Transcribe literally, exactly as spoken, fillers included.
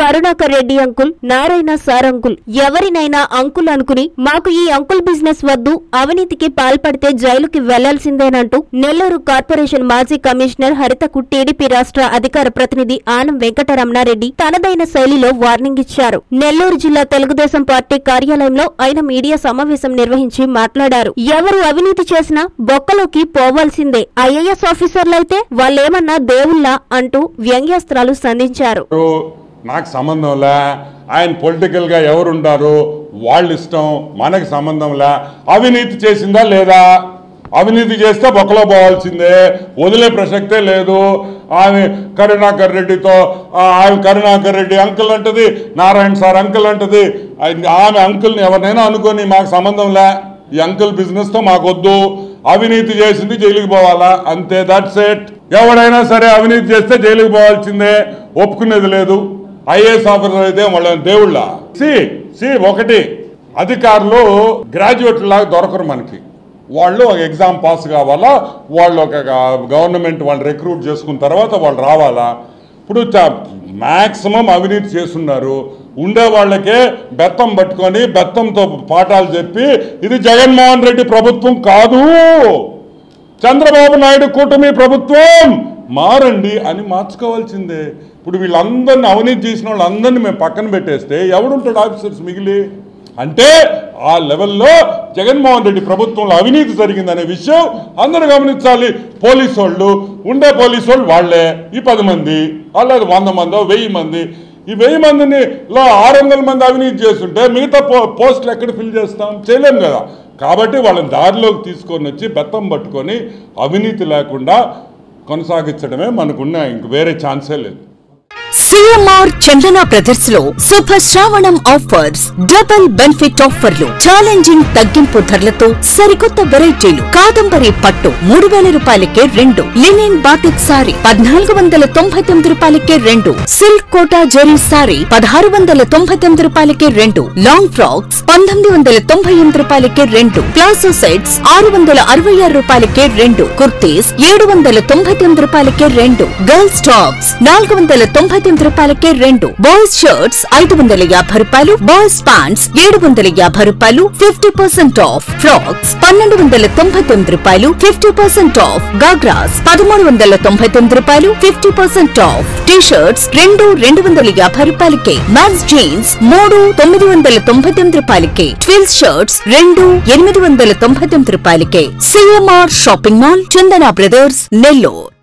Karunakar Reddy uncle, Narayana sir uncle, ఎవరినైనా uncle అనుకుని మాకు ఈ అంకుల్ బిజినెస్ వద్దు, అవినీతికి పాల్పడితే జైలుకి వెళ్లాల్సిందేనంటూ నెల్లూరు కార్పొరేషన్ మాజీ కమిషనర్ హరితకు టీడీపీ రాష్ట్ర అధికార ప్రతినిధి ఆనం వెంకటరమణారెడ్డి తనదైన శైలిలో వార్నింగ్ ఇచ్చారు. నెల్లూరు జిల్లా తెలుగుదేశం పార్టీ కార్యాలయంలో ఆయన మీడియా సమావేశం నిర్వహించి మాట్లాడారు. ఎవరు అవినీతి చేసినా బొక్కలోకి పోవాల్సిందే, ఐఏఎస్ ఆఫీసర్లైతే వాళ్ళేమన్నా దేవుళ్ళ అంటూ వ్యంగ్యాస్త్రాలు సంధించారు. నాకు సంబంధంలా, ఆయన పొలిటికల్ గా ఎవరుంటారు వాళ్ళ ఇష్టం, మనకు సంబంధంలా. అవినీతి చేసిందా లేదా? అవినీతి చేస్తే బొక్కలో పోవాల్సిందే, వదిలే ప్రసక్తే లేదు. ఆమె కరుణాకర్ రెడ్డితో ఆమె కరుణాకర్ రెడ్డి అంకుల్ అంటది, నారాయణ సార్ అంకుల్ అంటది. ఆమె అంకుల్ని ఎవరినైనా అనుకొని మాకు సంబంధంలా, ఈ అంకుల్ బిజినెస్ తో మాకొద్దు, అవినీతి చేసింది జైలుకి పోవాలా, అంతే, దట్స్ ఇట్. ఎవడైనా సరే అవినీతి చేస్తే జైలుకి పోవాల్సిందే, ఒప్పుకునేది లేదు. ఐఏఎస్ ఆఫీసర్ అయితే వాళ్ళ దేవుళ్ళ. సి సి ఒకటి, అధికారులు గ్రాడ్యుయేట్ లాగా దొరకరు మనకి. వాళ్ళు ఒక ఎగ్జామ్ పాస్ కావాలా, వాళ్ళు ఒక గవర్నమెంట్ వాళ్ళు రిక్రూట్ చేసుకున్న తర్వాత వాళ్ళు రావాలా. ఇప్పుడు మ్యాక్సిమం అవినీతి చేస్తున్నారు. ఉండే వాళ్ళకే బెత్తం పట్టుకొని బెత్తంతో పాఠాలు చెప్పి ఇది జగన్మోహన్ రెడ్డి ప్రభుత్వం కాదు, చంద్రబాబు నాయుడు కూటమి ప్రభుత్వం, మారండి అని మార్చుకోవాల్సిందే. ఇప్పుడు వీళ్ళందరినీ అవినీతి చేసిన వాళ్ళందరినీ మేము పక్కన పెట్టేస్తే ఎవడుంటాడు ఆఫీసర్స్ మిగిలి? అంటే ఆ లెవెల్లో జగన్మోహన్ రెడ్డి ప్రభుత్వంలో అవినీతి జరిగిందనే విషయం అందరూ గమనించాలి. పోలీసు వాళ్ళు, ఉండే పోలీసు వాళ్ళు వాళ్లే, ఈ పది మంది అలాగే వంద మందో వెయ్యి మంది, ఈ వెయ్యి మందిని లో ఆరు వందల మంది అవినీతి చేస్తుంటే మిగతా పో పోస్టులు ఎక్కడ ఫిల్ చేస్తాం? చేయలేం కదా. కాబట్టి వాళ్ళని దారిలోకి తీసుకొని వచ్చి బెత్తం పట్టుకొని అవినీతి లేకుండా కొనసాగించడమే మనకున్న ఇంక వేరే ఛాన్సే లేదు. సిఎంఆర్ చందన బ్రదర్స్ లో శుభ శ్రావణం ఆఫర్స్, డబుల్ బెనిఫిట్ ఆఫర్లు, ఛాలెంజింగ్ తగ్గింపు ధరలతో సరికొత్త వెరైటీలు. కాదంబరి పట్టు మూడు వేల రూపాయలకే రెండు, లినిన్ బాటిక్ సారీ పద్నాలుగు వందల తొంభై తొమ్మిది రూపాయలకే రెండు, సిల్క్ కోటా జరీ సారీ పదహారు వందల తొంభై తొమ్మిది రూపాయలకే రెండు, లాంగ్ ఫ్రాక్స్ పంతొమ్మిది వందల తొంభై ఎనిమిది రూపాయలకే రెండు, ప్లాసో సెట్స్ ఆరు వందల అరవై ఆరు రూపాయలకే రెండు, కుర్తీస్ ఏడు వందల తొంభై తొమ్మిది రూపాయలకే రెండు, గర్ల్స్ టాప్స్ నాలుగు వందల తొంభై తొమ్మిది రూపాయలకే రెండు, బాయ్స్ షర్ట్స్ ఐదు వందల యాభై రూపాయలు, బాయ్స్ ప్యాంట్స్ ఏడు వందల యాభై రూపాయలు, ఫిఫ్టీ పర్సెంట్ ఆఫ్, ఫ్రాక్స్ పన్నెండు వందల తొంభై తొమ్మిది రూపాయలు, ఫిఫ్టీ పర్సెంట్ ఆఫ్, గాగ్రాస్ పదమూడు వందల తొంభై తొమ్మిది రూపాయలు, fifty percent off, T shirts రెండు రెండు వందల యాభై రూపాయలకే, మ్యాన్స్ జీన్స్ మూడు తొమ్మిది వందల తొంభై తొమ్మిది రూపాయలకే, ట్విల్స్ షర్ట్స్ రెండు ఎనిమిది వందల తొంభై తొమ్మిది రూపాయలకే. CMR shopping mall, Chandana Brothers, Nellore.